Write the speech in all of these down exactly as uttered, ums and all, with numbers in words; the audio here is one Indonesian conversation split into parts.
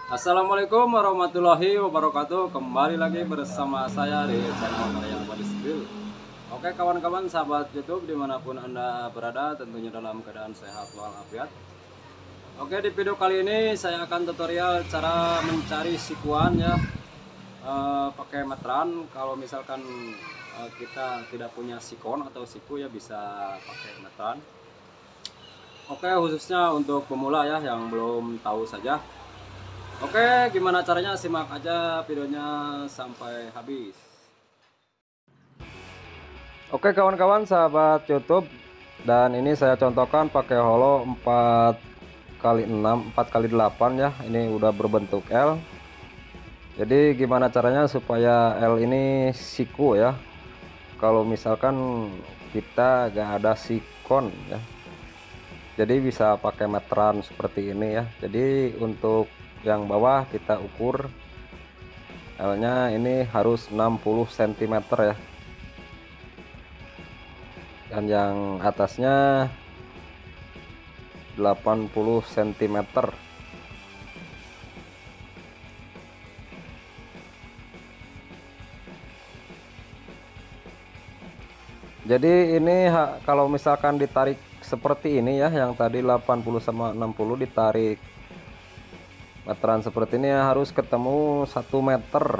Assalamualaikum warahmatullahi wabarakatuh. Kembali lagi bersama saya di channel Maria Skill. Oke kawan-kawan sahabat YouTube dimanapun anda berada, tentunya dalam keadaan sehat walafiat. Oke, di video kali ini saya akan tutorial cara mencari sikuan ya, e, pakai meteran. Kalau misalkan e, kita tidak punya sikon atau siku ya bisa pakai meteran. Oke, khususnya untuk pemula ya yang belum tahu saja. Oke, gimana caranya? Simak aja videonya sampai habis. Oke kawan-kawan sahabat YouTube, dan ini saya contohkan pakai holo empat kali enam, empat kali delapan ya. Ini udah berbentuk L. Jadi gimana caranya supaya L ini siku ya? Kalau misalkan kita gak ada sikon ya, jadi bisa pakai meteran seperti ini ya. Jadi untuk yang bawah kita ukur L nya ini harus enam puluh sentimeter ya, dan yang atasnya delapan puluh sentimeter. Jadi ini kalau misalkan ditarik seperti ini ya, yang tadi delapan puluh sama enam puluh ditarik meteran seperti ini ya, harus ketemu satu meter.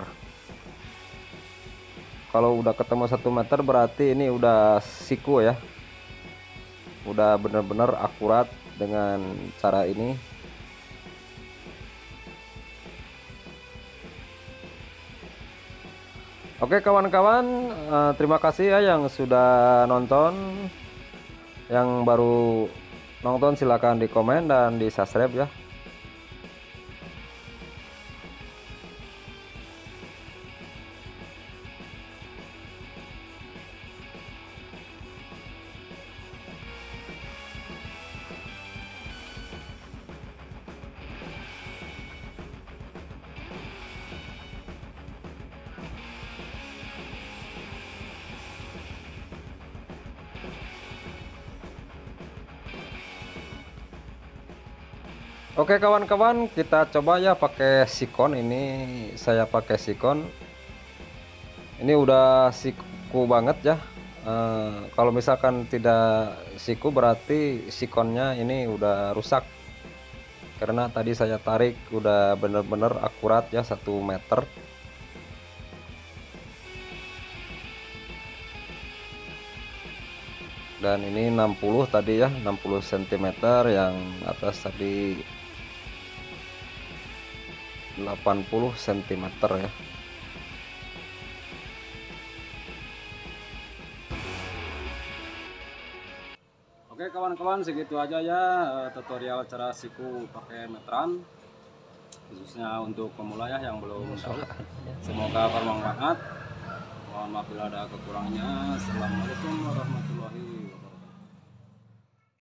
Kalau udah ketemu satu meter berarti ini udah siku ya, udah bener-bener akurat dengan cara ini. Oke kawan-kawan, eh, terima kasih ya yang sudah nonton. Yang baru nonton silahkan di komen dan di subscribe ya. Oke kawan-kawan, kita coba ya pakai sikon. Ini saya pakai sikon. Ini udah siku banget ya. E, kalau misalkan tidak siku berarti sikonnya ini udah rusak. Karena tadi saya tarik udah bener-bener akurat ya, satu meter. Dan ini enam puluh tadi ya, enam puluh sentimeter, yang atas tadi delapan puluh sentimeter ya. Oke kawan-kawan, segitu aja ya tutorial cara siku pakai meteran, khususnya untuk pemula ya yang belum tahu. Semoga bermanfaat. Mohon maaf bila ada kekurangannya. Assalamualaikum warahmatullahi wabarakatuh.